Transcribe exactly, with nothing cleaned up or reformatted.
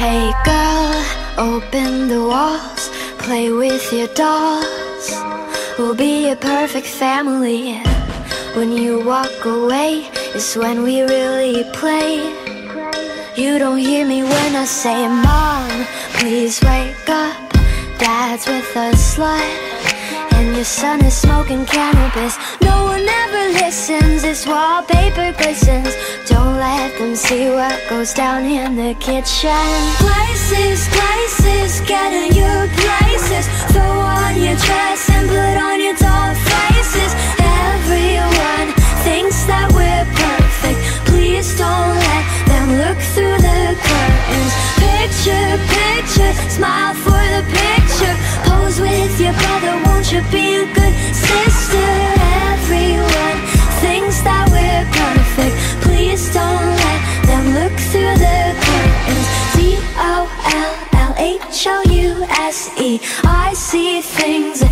Hey girl, open the walls, play with your dolls. We'll be a perfect family. When you walk away is when we really play. You don't hear me when I say, Mom, please wake up. Dad's with a slut, and your son is smoking cannabis. No one ever listens, this wallpaper glistens. Don't let them see what goes down in the kitchen. Places, places, get in your places. Throw on your dress and put on your doll faces. Everyone thinks that we're perfect. Please don't let them look through the curtains. Picture, picture, smile for the picture. Pose with your brother, won't you be a good sister? Everyone thinks that we're perfect. Please don't let them look through the curtains. D O L L H O U S E. I see things